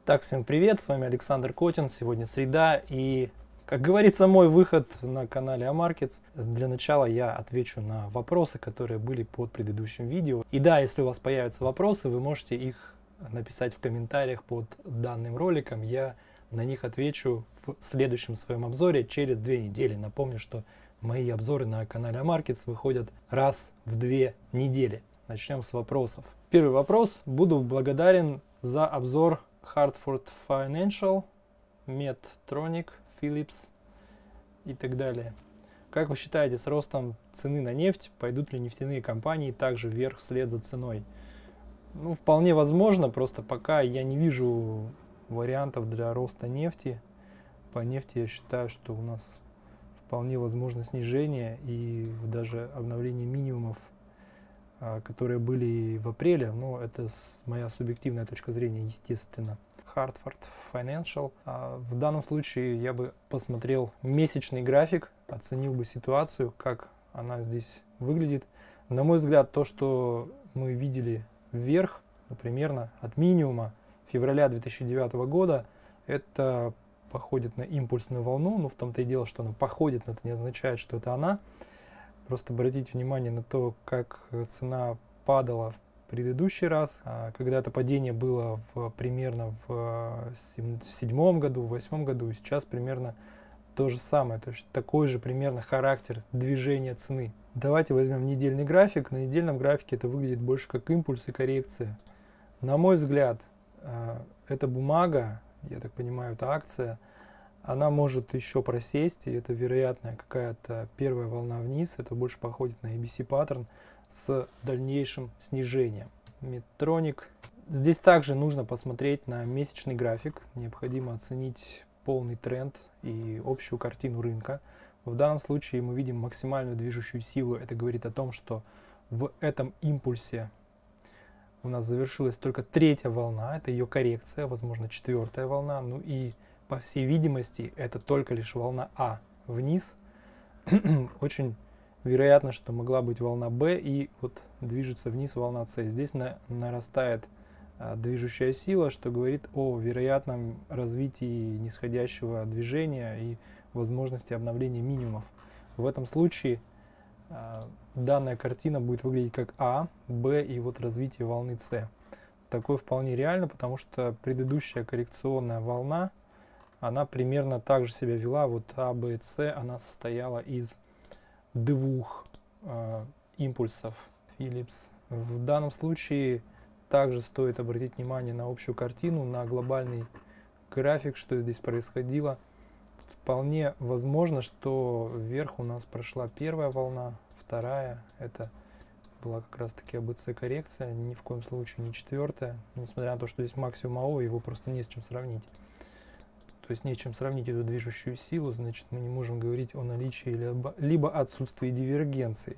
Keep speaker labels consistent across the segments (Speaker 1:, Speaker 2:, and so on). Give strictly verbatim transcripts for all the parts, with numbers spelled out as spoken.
Speaker 1: Так, всем привет, с вами Александр Котин, сегодня среда и, как говорится, мой выход на канале Амаркетс. Для начала я отвечу на вопросы, которые были под предыдущим видео. И да, если у вас появятся вопросы, вы можете их написать в комментариях под данным роликом, я на них отвечу в следующем своем обзоре через две недели. Напомню, что мои обзоры на канале Амаркетс выходят раз в две недели. Начнем с вопросов. Первый вопрос. Буду благодарен за обзор Hartford Financial, Medtronic, Philips и так далее. Как вы считаете, с ростом цены на нефть пойдут ли нефтяные компании также вверх вслед за ценой? Ну, вполне возможно, просто пока я не вижу вариантов для роста нефти. По нефти я считаю, что у нас вполне возможно снижение и даже обновление минимумов, которые были в апреле, но это моя субъективная точка зрения, естественно. Hartford Financial. В данном случае я бы посмотрел месячный график, оценил бы ситуацию, как она здесь выглядит. На мой взгляд, то, что мы видели вверх, ну, примерно от минимума февраля две тысячи девятого года, это походит на импульсную волну, но в том-то и дело, что она походит, но это не означает, что это она. Просто обратите внимание на то, как цена падала в предыдущий раз, когда это падение было в, примерно в седьмом году, в восьмом году, и сейчас примерно то же самое, то есть такой же примерно характер движения цены. Давайте возьмем недельный график. На недельном графике это выглядит больше как импульс и коррекция. На мой взгляд, эта бумага, я так понимаю, это акция, она может еще просесть, и это вероятно какая-то первая волна вниз. Это больше походит на эй би си паттерн с дальнейшим снижением. Medtronic. Здесь также нужно посмотреть на месячный график. Необходимо оценить полный тренд и общую картину рынка. В данном случае мы видим максимальную движущую силу. Это говорит о том, что в этом импульсе у нас завершилась только третья волна. Это ее коррекция, возможно, четвертая волна. Ну и по всей видимости, это только лишь волна А вниз. Очень вероятно, что могла быть волна Б, и вот движется вниз волна С. Здесь на, нарастает а, движущая сила, что говорит о вероятном развитии нисходящего движения и возможности обновления минимумов. В этом случае а, данная картина будет выглядеть как А, Б и вот развитие волны С. Такое вполне реально, потому что предыдущая коррекционная волна, она примерно так же себя вела, вот А, Б, С, она состояла из двух э, импульсов Philips. В данном случае также стоит обратить внимание на общую картину, на глобальный график, что здесь происходило. Вполне возможно, что вверх у нас прошла первая волна, вторая, это была как раз таки А, Б, С коррекция, ни в коем случае не четвертая, несмотря на то, что здесь максимум АО, его просто не с чем сравнить. То есть не с чем сравнить эту движущую силу, значит мы не можем говорить о наличии либо, либо отсутствии дивергенции.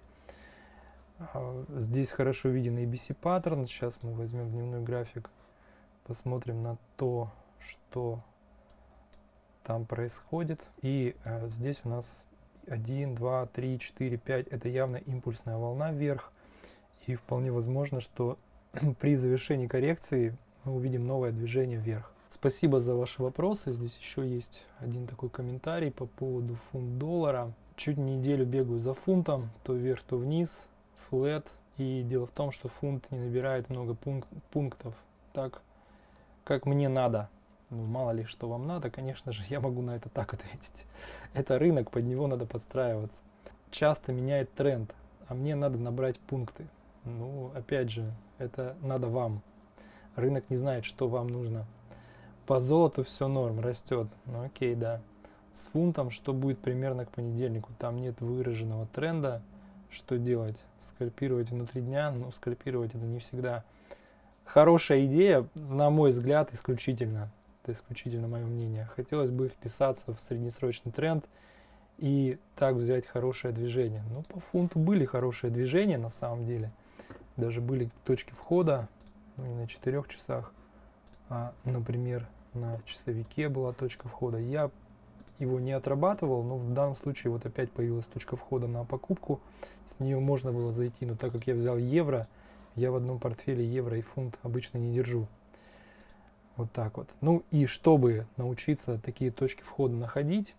Speaker 1: Здесь хорошо виден эй би си паттерн. Сейчас мы возьмем дневной график, посмотрим на то, что там происходит. И э, здесь у нас один, два, три, четыре, пять. Это явно импульсная волна вверх. И вполне возможно, что при завершении коррекции мы увидим новое движение вверх. Спасибо за ваши вопросы. Здесь еще есть один такой комментарий по поводу фунт-доллара. Чуть неделю бегаю за фунтом, то вверх, то вниз, флэт. И дело в том, что фунт не набирает много пунк пунктов так, как мне надо. Ну, мало ли, что вам надо, конечно же, я могу на это так ответить. Это рынок, под него надо подстраиваться. Часто меняет тренд, а мне надо набрать пункты. Ну, опять же, это надо вам. Рынок не знает, что вам нужно. По золоту все норм, растет. Ну окей, да. С фунтом что будет примерно к понедельнику? Там нет выраженного тренда. Что делать? Скальпировать внутри дня? Ну, скальпировать это не всегда хорошая идея, на мой взгляд, исключительно. Это исключительно мое мнение. Хотелось бы вписаться в среднесрочный тренд и так взять хорошее движение. Ну, по фунту были хорошие движения на самом деле. Даже были точки входа, ну, не на четырех часах, а, например, на часовике была точка входа. Я его не отрабатывал, но в данном случае вот опять появилась точка входа на покупку. С нее можно было зайти, но так как я взял евро, я в одном портфеле евро и фунт обычно не держу. Вот так вот. Ну и чтобы научиться такие точки входа находить,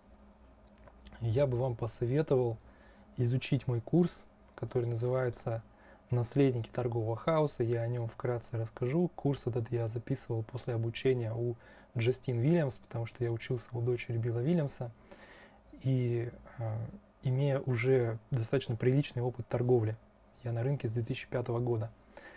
Speaker 1: я бы вам посоветовал изучить мой курс, который называется «Наследники торгового хаоса». Я о нем вкратце расскажу. Курс этот я записывал после обучения у Джастин Уильямс, потому что я учился у дочери Билла Уильямса. И э, имея уже достаточно приличный опыт торговли, я на рынке с две тысячи пятого года.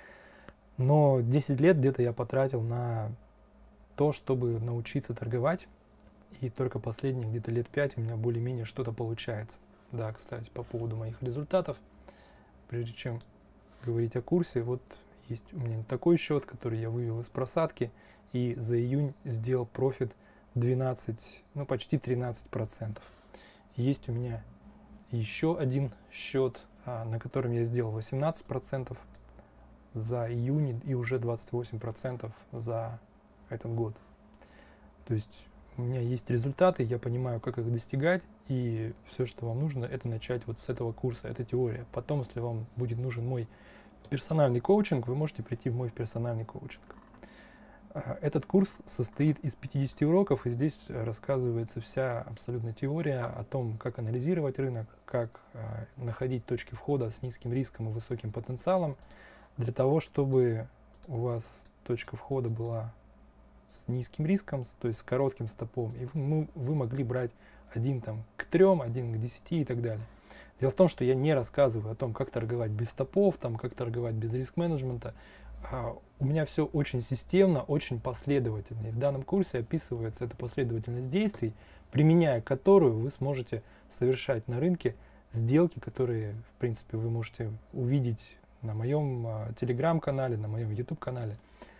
Speaker 1: Но десять лет где-то я потратил на то, чтобы научиться торговать. И только последние где-то лет пять у меня более-менее что-то получается. Да, кстати, по поводу моих результатов, прежде чем говорить о курсе, вот есть у меня такой счет, который я вывел из просадки, и за июнь сделал профит двенадцать, ну почти тринадцать процентов. Есть у меня еще один счет, на котором я сделал восемнадцать процентов за июнь и уже двадцать восемь процентов за этот год. То есть у меня есть результаты, я понимаю, как их достигать, и все, что вам нужно, это начать вот с этого курса, это теория. Потом, если вам будет нужен мой персональный коучинг, вы можете прийти в мой персональный коучинг. Этот курс состоит из пятидесяти уроков, и здесь рассказывается вся абсолютно теория о том, как анализировать рынок, как находить точки входа с низким риском и высоким потенциалом, для того, чтобы у вас точка входа была с низким риском, то есть с коротким стопом, и вы, вы могли брать один там к трем, один к десяти и так далее. Дело в том, что я не рассказываю о том, как торговать без стопов, там, как торговать без риск-менеджмента. А у меня все очень системно, очень последовательно. И в данном курсе описывается эта последовательность действий, применяя которую вы сможете совершать на рынке сделки, которые, в принципе, вы можете увидеть на моем а, телеграм-канале, на моем ютуб-канале.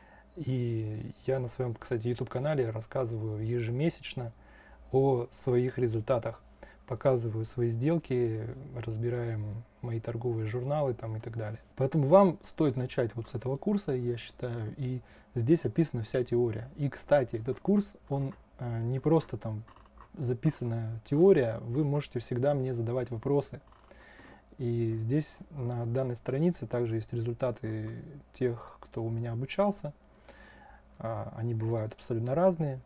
Speaker 1: И я на своем, кстати, ютуб-канале рассказываю ежемесячно о своих результатах. Показываю свои сделки, разбираем мои торговые журналы там и так далее. Поэтому вам стоит начать вот с этого курса, я считаю, и здесь описана вся теория. И, кстати, этот курс, он э, не просто там записанная теория, вы можете всегда мне задавать вопросы. И здесь на данной странице также есть результаты тех, кто у меня обучался. А, они бывают абсолютно разные.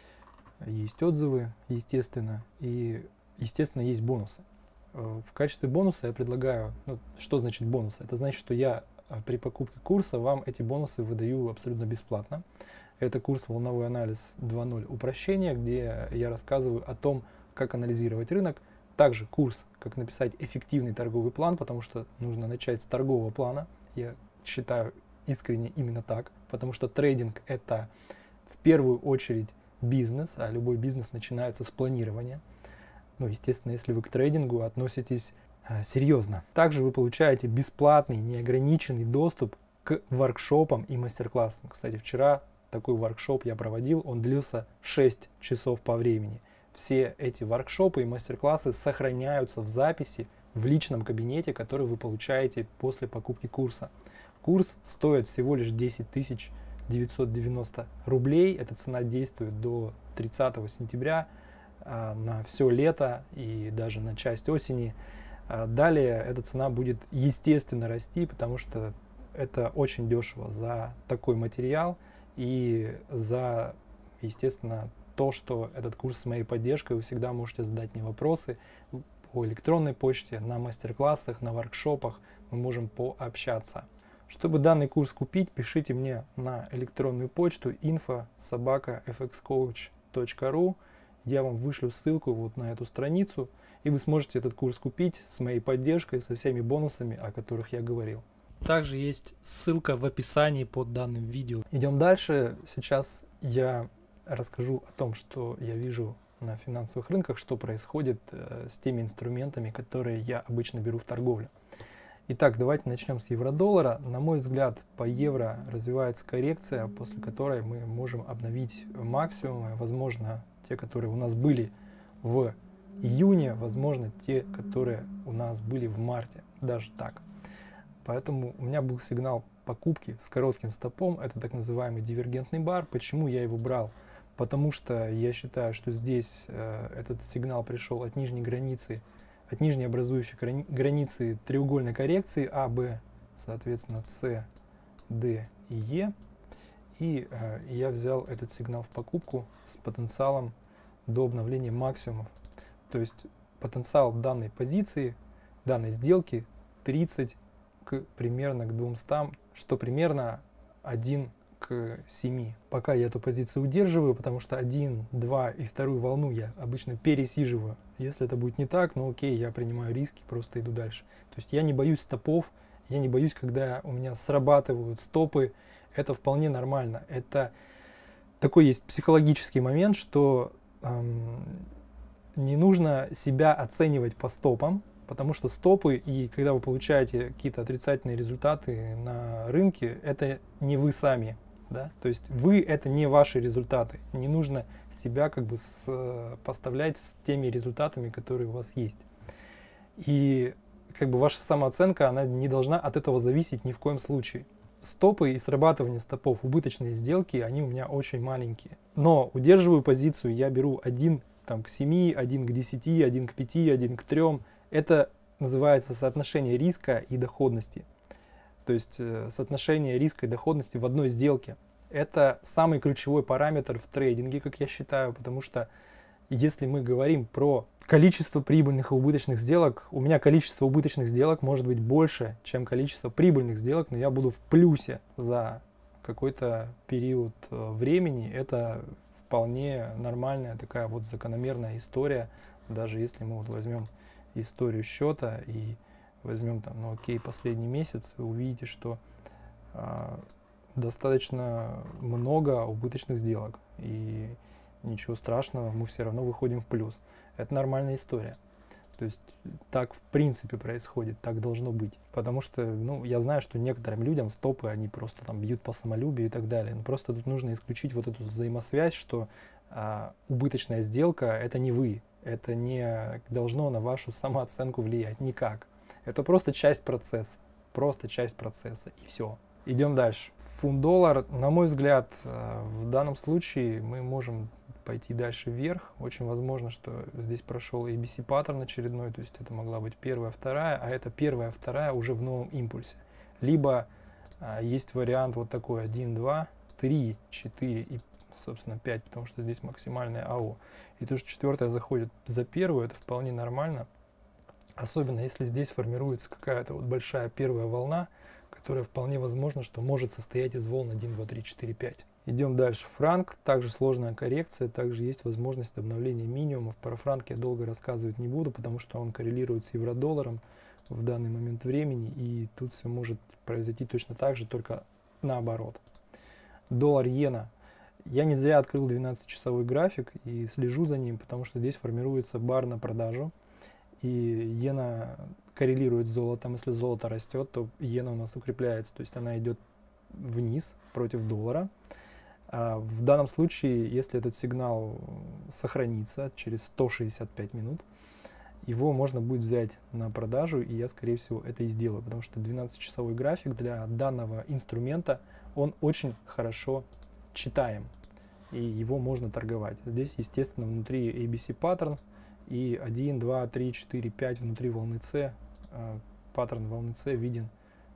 Speaker 1: Есть отзывы, естественно, и естественно, есть бонусы. В качестве бонуса я предлагаю, ну, что значит бонусы? Это значит, что я при покупке курса вам эти бонусы выдаю абсолютно бесплатно. Это курс «Волновой анализ два ноль. Упрощение», где я рассказываю о том, как анализировать рынок. Также курс «Как написать эффективный торговый план», потому что нужно начать с торгового плана. Я считаю искренне именно так, потому что трейдинг – это в первую очередь бизнес, а любой бизнес начинается с планирования. Ну, естественно, если вы к трейдингу относитесь а, серьезно. Также вы получаете бесплатный, неограниченный доступ к воркшопам и мастер-классам. Кстати, вчера такой воркшоп я проводил, он длился шесть часов по времени. Все эти воркшопы и мастер-классы сохраняются в записи в личном кабинете, который вы получаете после покупки курса. Курс стоит всего лишь десять тысяч девятьсот девяносто рублей. Эта цена действует до тридцатого сентября. На все лето и даже на часть осени. Далее эта цена будет естественно расти, потому что это очень дешево за такой материал и за, естественно, то, что этот курс с моей поддержкой. Вы всегда можете задать мне вопросы по электронной почте, на мастер-классах, на воркшопах. Мы можем пообщаться. Чтобы данный курс купить, пишите мне на электронную почту инфо собака эф экс коуч точка ру. Я вам вышлю ссылку вот на эту страницу, и вы сможете этот курс купить с моей поддержкой, со всеми бонусами, о которых я говорил. Также есть ссылка в описании под данным видео. Идем дальше. Сейчас я расскажу о том, что я вижу на финансовых рынках, что происходит э, с теми инструментами, которые я обычно беру в торговлю. Итак, давайте начнем с евро-доллара. На мой взгляд, по евро развивается коррекция, после которой мы можем обновить максимумы, возможно, те, которые у нас были в июне, возможно, те, которые у нас были в марте, даже так. Поэтому у меня был сигнал покупки с коротким стопом, это так называемый дивергентный бар. Почему я его брал? Потому что я считаю, что здесь э, этот сигнал пришел от нижней границы, от нижней образующей границы треугольной коррекции А, Б, соответственно, С, Д и Е. И э, я взял этот сигнал в покупку с потенциалом до обновления максимумов. То есть потенциал данной позиции, данной сделки тридцать к примерно к двумстам, что примерно один к семи. Пока я эту позицию удерживаю, потому что один, два и вторую волну я обычно пересиживаю. Если это будет не так, ну окей, я принимаю риски, просто иду дальше. То есть я не боюсь стопов, я не боюсь, когда у меня срабатывают стопы. Это вполне нормально. Это такой есть психологический момент, что эм, не нужно себя оценивать по стопам, потому что стопы, и когда вы получаете какие-то отрицательные результаты на рынке, это не вы сами. Да? То есть вы — это не ваши результаты. Не нужно себя как бы поставлять с теми результатами, которые у вас есть. И как бы ваша самооценка, она не должна от этого зависеть ни в коем случае. Стопы и срабатывание стопов, убыточные сделки, они у меня очень маленькие. Но удерживаю позицию, я беру один там, к семи, один к десяти, один к пяти, один к трем. Это называется соотношение риска и доходности. То есть э, соотношение риска и доходности в одной сделке. Это самый ключевой параметр в трейдинге, как я считаю, потому что если мы говорим про количество прибыльных и убыточных сделок, у меня количество убыточных сделок может быть больше, чем количество прибыльных сделок, но я буду в плюсе за какой-то период времени. Это вполне нормальная такая вот закономерная история, даже если мы вот возьмем историю счета и возьмем там, ну окей, последний месяц, вы увидите, что а, достаточно много убыточных сделок. И ничего страшного, мы все равно выходим в плюс. Это нормальная история. То есть так в принципе происходит, так должно быть. Потому что, ну, я знаю, что некоторым людям стопы, они просто там бьют по самолюбию и так далее. Но просто тут нужно исключить вот эту взаимосвязь, что а, убыточная сделка — это не вы. Это не должно на вашу самооценку влиять никак. Это просто часть процесса, просто часть процесса, и все. Идем дальше. Фунт-доллар, на мой взгляд, в данном случае мы можем пойти дальше вверх. Очень возможно, что здесь прошел эй би си паттерн очередной, то есть это могла быть первая, вторая, а это первая, вторая уже в новом импульсе. Либо а, есть вариант вот такой один, два, три, четыре и, собственно, пять, потому что здесь максимальная АО. И то, что четвертая заходит за первую, это вполне нормально. Особенно если здесь формируется какая-то вот большая первая волна, которая вполне возможно, что может состоять из волн один, два, три, четыре, пять. Идем дальше. Франк, также сложная коррекция, также есть возможность обновления минимумов. Про франк я долго рассказывать не буду, потому что он коррелирует с евро-долларом в данный момент времени, и тут все может произойти точно так же, только наоборот. Доллар-иена. Я не зря открыл двенадцатичасовой график и слежу за ним, потому что здесь формируется бар на продажу. И иена коррелирует с золотом. Если золото растет, то иена у нас укрепляется. То есть она идет вниз против доллара. А в данном случае, если этот сигнал сохранится через сто шестьдесят пять минут, его можно будет взять на продажу, и я, скорее всего, это и сделаю. Потому что двенадцатичасовой график для данного инструмента, он очень хорошо читаем. И его можно торговать. Здесь, естественно, внутри эй би си паттерн. И один, два, три, четыре, пять внутри волны С, паттерн волны С виден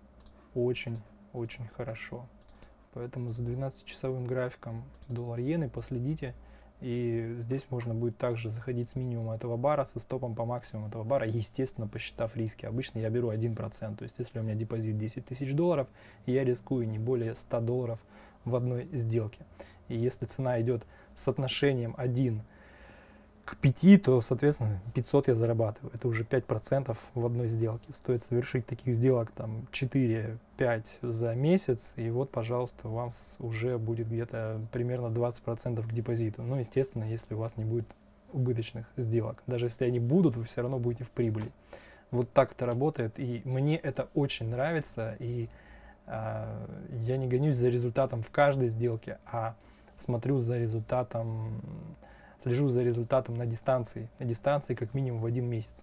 Speaker 1: очень-очень хорошо. Поэтому за двенадцатичасовым графиком доллар-иены последите. И здесь можно будет также заходить с минимума этого бара, со стопом по максимуму этого бара, естественно, посчитав риски. Обычно я беру один процент. То есть если у меня депозит десять тысяч долларов, я рискую не более ста долларов в одной сделке. И если цена идет с отношением один к пяти, то, соответственно, пятьсот я зарабатываю. Это уже пять процентов в одной сделке. Стоит совершить таких сделок там четыре-пять за месяц, и вот, пожалуйста, у вас уже будет где-то примерно двадцать процентов к депозиту. Ну, естественно, если у вас не будет убыточных сделок. Даже если они будут, вы все равно будете в прибыли. Вот так это работает, и мне это очень нравится, и э, я не гонюсь за результатом в каждой сделке, а смотрю за результатом, слежу за результатом на дистанции, на дистанции как минимум в один месяц.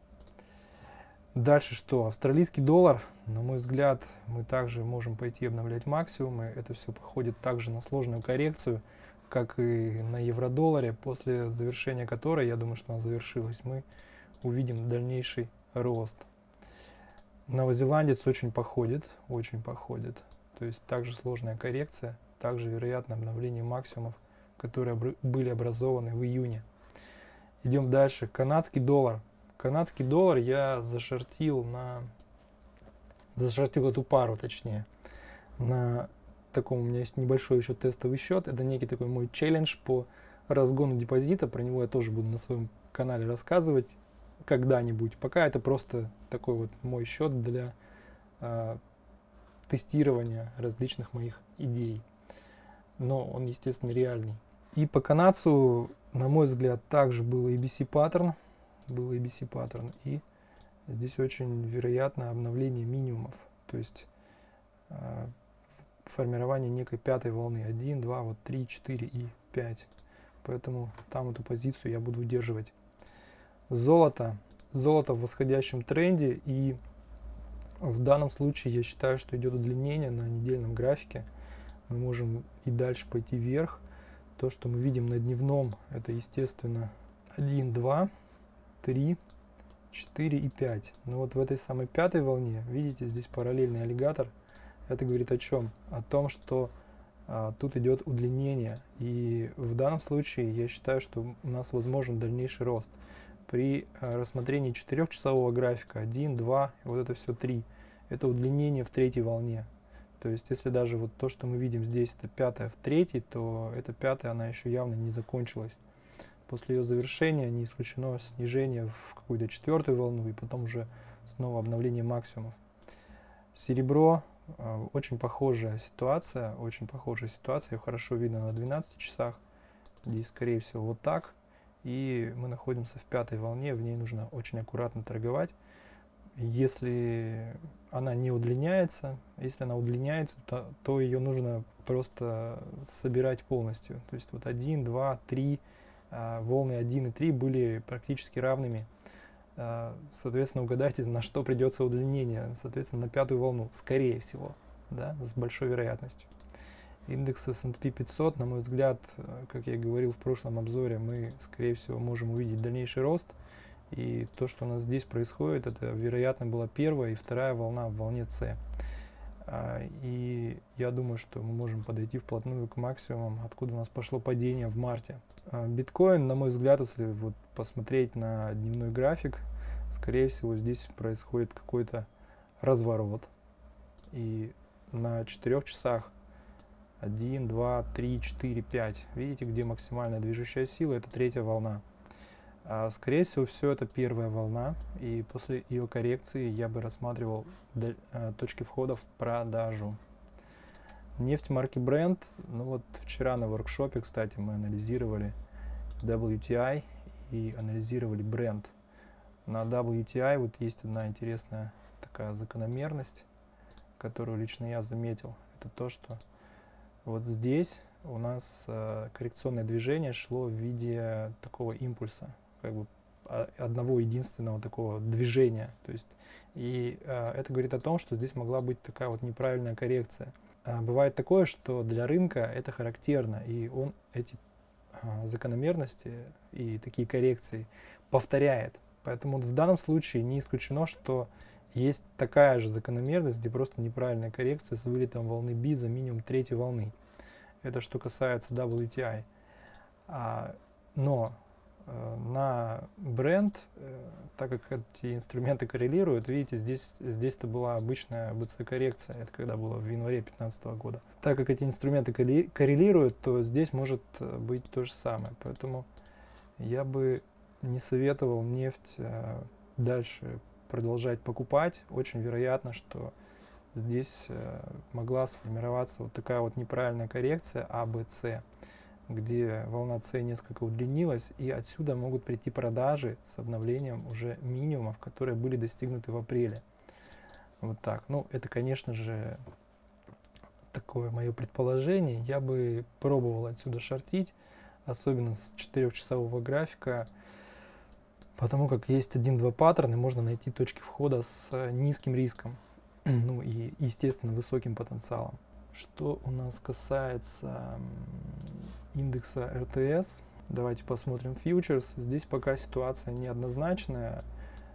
Speaker 1: Дальше что? Австралийский доллар, на мой взгляд, мы также можем пойти обновлять максимумы. Это все походит также на сложную коррекцию, как и на евро-долларе, после завершения которой, я думаю, что она завершилась, мы увидим дальнейший рост. Новозеландец очень походит, очень походит. То есть также сложная коррекция, также вероятно обновление максимумов, которые были образованы в июне. Идем дальше. Канадский доллар. Канадский доллар я зашортил на... Зашортил эту пару, точнее. На таком у меня есть небольшой еще тестовый счет. Это некий такой мой челлендж по разгону депозита. Про него я тоже буду на своем канале рассказывать когда-нибудь. Пока это просто такой вот мой счет для э, тестирования различных моих идей. Но он, естественно, реальный. И по канадцу, на мой взгляд, также был эй би си паттерн. Был эй би си паттерн. И здесь очень вероятно обновление минимумов. То есть э, формирование некой пятой волны. один, два, вот три, четыре и пять. Поэтому там эту позицию я буду удерживать. Золото. Золото в восходящем тренде. И в данном случае я считаю, что идет удлинение на недельном графике. Мы можем и дальше пойти вверх. То, что мы видим на дневном, это, естественно, один, два, три, четыре и пять. Но вот в этой самой пятой волне, видите, здесь параллельный аллигатор. Это говорит о чем? О том, что а, тут идет удлинение. И в данном случае я считаю, что у нас возможен дальнейший рост. При а, рассмотрении четырехчасового графика один, два, и вот это все три. Это удлинение в третьей волне. То есть, если даже вот то, что мы видим здесь, это пятая в третьей, то эта пятая, она еще явно не закончилась. После ее завершения не исключено снижение в какую-то четвертую волну и потом уже снова обновление максимумов. Серебро, э, очень похожая ситуация, очень похожая ситуация, ее хорошо видно на двенадцати часах. Здесь, скорее всего, вот так. И мы находимся в пятой волне, в ней нужно очень аккуратно торговать. Если она не удлиняется, если она удлиняется, то, то ее нужно просто собирать полностью. То есть вот один, два, три, э, волны один и три были практически равными. Э, соответственно, угадайте, на что придется удлинение. Соответственно, на пятую волну, скорее всего, да, с большой вероятностью. Индекс эс энд пи пятьсот, на мой взгляд, как я и говорил в прошлом обзоре, мы, скорее всего, можем увидеть дальнейший рост. И то, что у нас здесь происходит, это, вероятно, была первая и вторая волна в волне С. И я думаю, что мы можем подойти вплотную к максимумам, откуда у нас пошло падение в марте. Биткоин, на мой взгляд, если вот посмотреть на дневной график, скорее всего, здесь происходит какой-то разворот. И на четырех часах один, два, три, четыре, пять. Видите, где максимальная движущая сила? Это третья волна. А, скорее всего, все это первая волна, и после ее коррекции я бы рассматривал а, точки входа в продажу. Нефть марки Brent, ну вот вчера на воркшопе, кстати, мы анализировали дабл ю ти ай и анализировали Brent. На дабл ю ти ай вот есть одна интересная такая закономерность, которую лично я заметил. Это то, что вот здесь у нас а, коррекционное движение шло в виде такого импульса, как бы одного единственного такого движения. То есть, и а, это говорит о том, что здесь могла быть такая вот неправильная коррекция. А, бывает такое, что для рынка это характерно, и он эти а, закономерности и такие коррекции повторяет. Поэтому вот в данном случае не исключено, что есть такая же закономерность, где просто неправильная коррекция с вылетом волны B за минимум третьей волны. Это что касается дабл ю ти ай. А, но э, на Brent, э, так как эти инструменты коррелируют, видите, здесь здесь-то была обычная би си-коррекция, это когда было в январе две тысячи пятнадцатого года. Так как эти инструменты коррелируют, то здесь может быть то же самое. Поэтому я бы не советовал нефть э, дальше продолжать покупать. Очень вероятно, что здесь э, могла сформироваться вот такая вот неправильная коррекция А Б С, где волна С несколько удлинилась, и отсюда могут прийти продажи с обновлением уже минимумов, которые были достигнуты в апреле. Вот так. Ну, это, конечно же, такое мое предположение. Я бы пробовал отсюда шортить, особенно с четырехчасового графика, потому как есть один-два паттерна, можно найти точки входа с низким риском, ну и, естественно, высоким потенциалом. Что у нас касается индекса эр Тэ Эс, давайте посмотрим фьючерс. Здесь пока ситуация неоднозначная,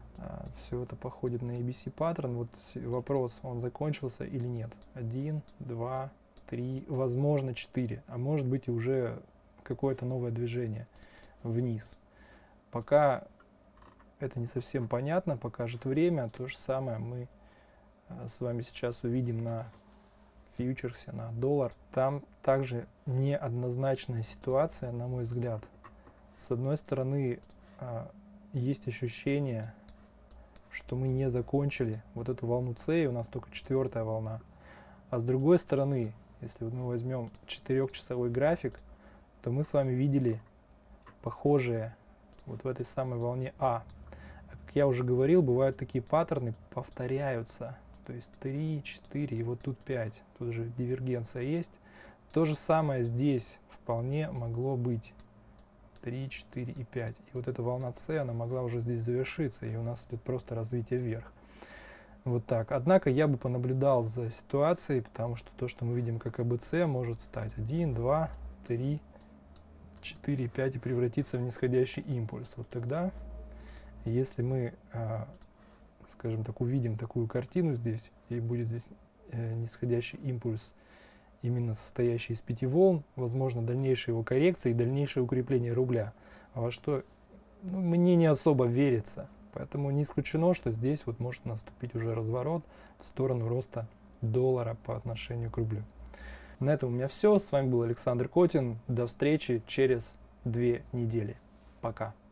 Speaker 1: все это походит на эй би си паттерн. Вот вопрос, он закончился или нет. один, два, три, возможно четыре, а может быть и уже какое-то новое движение вниз. Пока это не совсем понятно, покажет время. То же самое мы с вами сейчас увидим на фьючерсе, на доллар. Там также неоднозначная ситуация, на мой взгляд. С одной стороны, есть ощущение, что мы не закончили вот эту волну С, и у нас только четвертая волна. А с другой стороны, если мы возьмем четырехчасовой график, то мы с вами видели похожие вот в этой самой волне А. Как я уже говорил, бывают такие паттерны, повторяются. То есть три, четыре и вот тут пять. Тут же дивергенция есть. То же самое здесь вполне могло быть. три, четыре и пять. И вот эта волна С, она могла уже здесь завершиться, и у нас идет просто развитие вверх. Вот так. Однако я бы понаблюдал за ситуацией, потому что то, что мы видим как А Б С, может стать один, два, три, четыре, пять и превратиться в нисходящий импульс. Вот тогда, если мы, скажем так, увидим такую картину здесь, и будет здесь нисходящий импульс, именно состоящий из пяти волн, возможно, дальнейшая его коррекция и дальнейшее укрепление рубля, во что ну, мне не особо верится. Поэтому не исключено, что здесь вот может наступить уже разворот в сторону роста доллара по отношению к рублю. На этом у меня все. С вами был Александр Котин. До встречи через две недели. Пока.